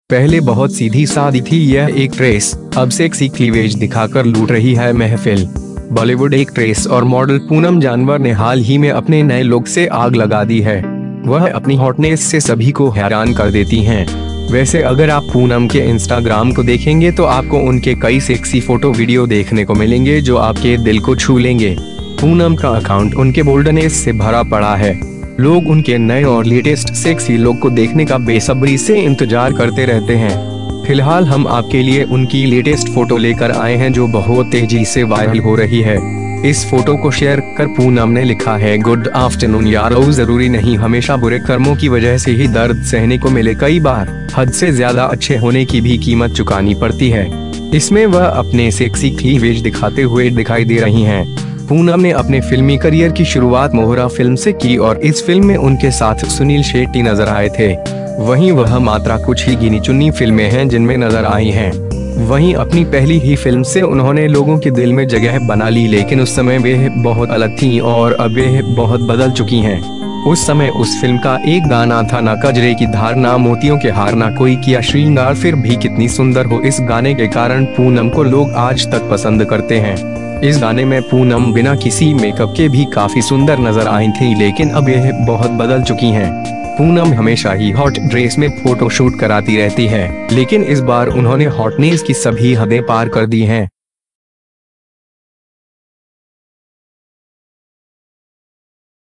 पहले बहुत सीधी सादी थी यह एक्ट्रेस, अब सेक्सी क्लीवेज दिखाकर लूट रही है महफिल। बॉलीवुड एक्ट्रेस और मॉडल पूनम जानवर ने हाल ही में अपने नए लुक से आग लगा दी है। वह अपनी हॉटनेस से सभी को हैरान कर देती हैं। वैसे अगर आप पूनम के इंस्टाग्राम को देखेंगे तो आपको उनके कई सेक्सी फोटो वीडियो देखने को मिलेंगे जो आपके दिल को छू लेंगे। पूनम का अकाउंट उनके बोल्डनेस से भरा पड़ा है। लोग उनके नए और लेटेस्ट सेक्सी लुक को देखने का बेसब्री से इंतजार करते रहते हैं। फिलहाल हम आपके लिए उनकी लेटेस्ट फोटो लेकर आए हैं जो बहुत तेजी से वायरल हो रही है। इस फोटो को शेयर कर पूनम ने लिखा है, गुड आफ्टरनून यारो, जरूरी नहीं हमेशा बुरे कर्मों की वजह से ही दर्द सहने को मिले, कई बार हद से ज्यादा अच्छे होने की भी कीमत चुकानी पड़ती है। इसमें वह अपने सेक्सी क्लीवेज दिखाते हुए दिखाई दे रही हैं। पूनम ने अपने फिल्मी करियर की शुरुआत मोहरा फिल्म से की और इस फिल्म में उनके साथ सुनील शेट्टी नजर आए थे। वहीं वह मात्र कुछ ही गिनी चुनी फिल्में हैं जिनमें नजर आई हैं। वहीं अपनी पहली ही फिल्म से उन्होंने लोगों के दिल में जगह बना ली, लेकिन उस समय वे बहुत अलग थीं और अब वे बहुत बदल चुकी हैं। उस समय उस फिल्म का एक गाना था, ना कजरे की धार ना मोतियों के हार ना कोई किया श्रृंगार फिर भी कितनी सुंदर हो। इस गाने के कारण पूनम को लोग आज तक पसंद करते हैं। इस गाने में पूनम बिना किसी मेकअप के भी काफी सुंदर नजर आई थी, लेकिन अब यह बहुत बदल चुकी हैं। पूनम हमेशा ही हॉट ड्रेस में फोटो शूट कराती रहती है, लेकिन इस बार उन्होंने हॉटनेस की सभी हदें पार कर दी हैं।